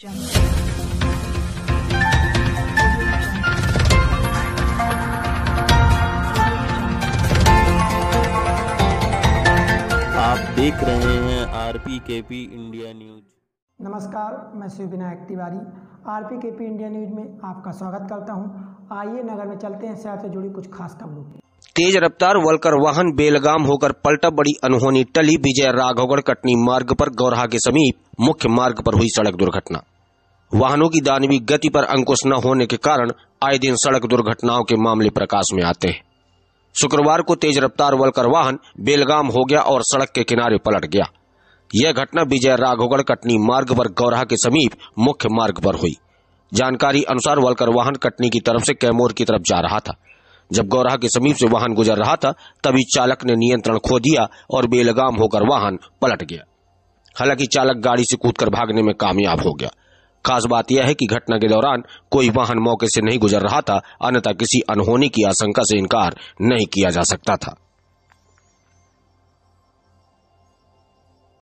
आप देख रहे हैं RPKP इंडिया न्यूज। नमस्कार, मैं Shiv Vinayak Tiwari RPKP India news में आपका स्वागत करता हूं। आइए नगर में चलते हैं शहर से जुड़ी कुछ खास खबरों की। तेज रफ्तार वल्कर वाहन बेलगाम होकर पलटा, बड़ी अनहोनी टली। विजय राघवगढ़ कटनी मार्ग पर गौराहा के समीप मुख्य मार्ग पर हुई सड़क दुर्घटना। वाहनों की दानवी गति पर अंकुश न होने के कारण आए दिन सड़क दुर्घटनाओं के मामले प्रकाश में आते हैं। शुक्रवार को तेज रफ्तार वल्कर वाहन बेलगाम हो गया और सड़क के किनारे पलट गया। यह घटना विजय राघवगढ़ कटनी मार्ग पर गौराहा के समीप मुख्य मार्ग पर हुई। जानकारी अनुसार वल्कर वाहन कटनी की तरफ से कैमूर की तरफ जा रहा था। जब गौराहा के समीप से वाहन गुजर रहा था तभी चालक ने नियंत्रण खो दिया और बेलगाम होकर वाहन पलट गया। हालांकि चालक गाड़ी से कूदकर भागने में कामयाब हो गया। खास बात यह है कि घटना के दौरान कोई वाहन मौके से नहीं गुजर रहा था, अन्यथा किसी अनहोनी की आशंका से इनकार नहीं किया जा सकता था।